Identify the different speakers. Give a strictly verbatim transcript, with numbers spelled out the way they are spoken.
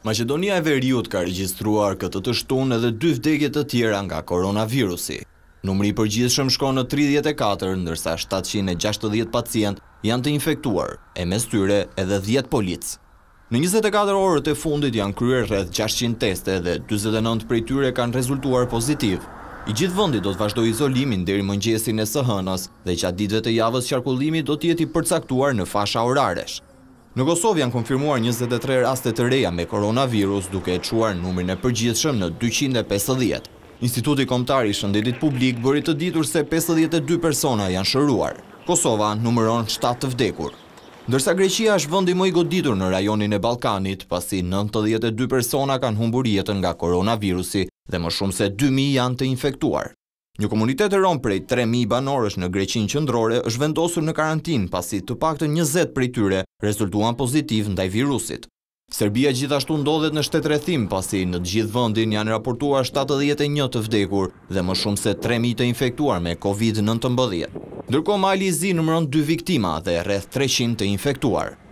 Speaker 1: Maqedonia e Veriut ka regjistruar këtë të shtunë edhe dy vdekje të tjera nga koronavirusi. Numri i përgjithshëm shkon në tridhjetë e katër, ndërsa shtatëqind e gjashtëdhjetë pacient janë të infektuar, e mes tyre edhe dhjetë polic. Në njëzet e katër orët e fundit janë kryer rreth gjashtëqind teste dhe dyzet e nëntë prej tyre kanë rezultuar pozitiv. I gjithë vendi do të vazhdojë izolimin deri mëngjesin e së hënës dhe gjatë ditëve të javës qarkullimi do të jetë i përcaktuar në fasha oraresh. Në Kosovë janë konfirmuar njëzet e tre raste të reja me koronavirus, duke e çuar numrin e përgjithshëm në dyqind e pesëdhjetë. Instituti Kombëtar i Shëndetit Publik bëri të ditur se pesëdhjetë e dy persona janë shëruar. Kosova numëron shtatë të vdekur. Ndërsa Greqia është vendi më i goditur në rajonin e Ballkanit, pasi nëntëdhjetë e dy persona kanë humbur jetën nga koronavirusi dhe më shumë se dy mijë janë të infektuar. Një komunitet e rom prej tre mijë banorësh në Greqinë qendrore është vendosur në karantinë pasi të paktën njëzet prej tyre rezultuan pozitiv ndaj virusit. Serbia gjithashtu ndodhet në shtetërrethim pasi në të gjithë vendin janë raportuar shtatëdhjetë e një të vdekur dhe më shumë se tre mijë të infektuar me kovid nëntëmbëdhjetë. Ndërkohë Mali i Zi numëron dy viktima dhe rreth treqind të infektuar.